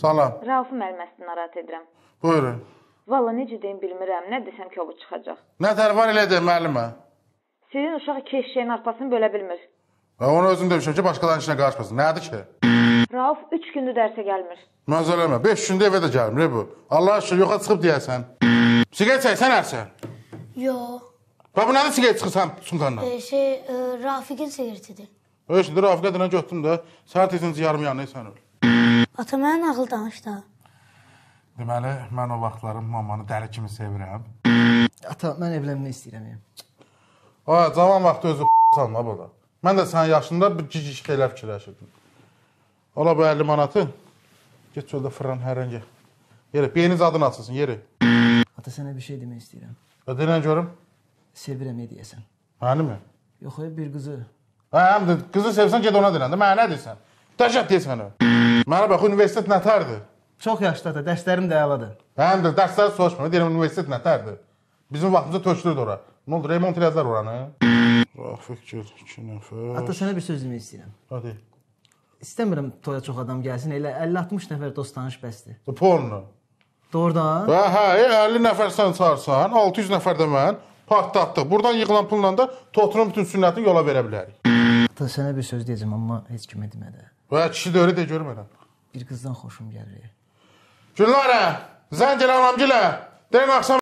Salam. Raufun müəlliməsini narahat edirəm. Buyurun. Valla necə deyim bilmirəm, nə desəm ki, o çıxacaq. Nətər var elə de müəllimə? Sizin uşaq iki eşeğin arpasını bölə bilmir. Və onu özüm demişəm ki, başqalarının işinə qarışmasın. Nədir ki? Rauf 3 gündür dərsə gəlmir. Məzələmə, 5 gündə evə də gəlmir bu. Allah aşkına yoxa çıxıb deyəsən. Siqaret çəksən ərsən? Yox. Və bu nədir siqaret çıxırsan sunqandan? Rafiqin sigaretidir. Öyle şimdi Rafiqə dənə götürdüm də, səhər tezin yarım yanına sən öl. Ata mənə nağıl danış da. Deməli, mən o vaxtlarım mamanı dəli kimi sevirəm. Ata, mən evlənmək istəyirəm. Cavan vaxtı özü sanma burada. Mən də sənin yaşında bir cici şeylər fikirləşirdim. Ola bu 50 manatı, get çöldə fırlan hərəngə. Yeri, beyiniz adını açılsın, yeri. Ata, sənə bir şey demək istəyirəm. Denən görüm. Sevirəm, ne deyəsən? Məni mi? Yox, bir qızı. Həm də, qızı sevsən, get ona denən də, mənə nə deyirsən? Dəhşət deyirsən o. Mənə bax, universitet nətərdir? Çox yaşlı ata, dərslərim də əladır. Həm də, dərsləri soruşma, deyirəm, universitet nətərdir? Bizim vaxtımızda tökülürdü ora. Nə oldu, remont elədilər oranı? Rafiq gel, 2 nəfər. Ata, sənə bir söz demək istəyirəm. Hadi. İstəmirəm toya çox adam gəlsin, elə 50-60 nəfər dost tanış bəsdir. Porno. Doğrudan? Hə, 50 nəfər sən çağırsan, 600 nəfər də mən partlatdıq. Buradan yığılan pulla da Totunun bütün sünnətini yola verə bilərik. Ata, sənə bir söz deyəcəm, amma heç kimə demədə. Və kişi də öyle de görmürəm. Bir qızdan xoşum gəlir. Güllərə, zəng elə anamgilə. Deyən axşam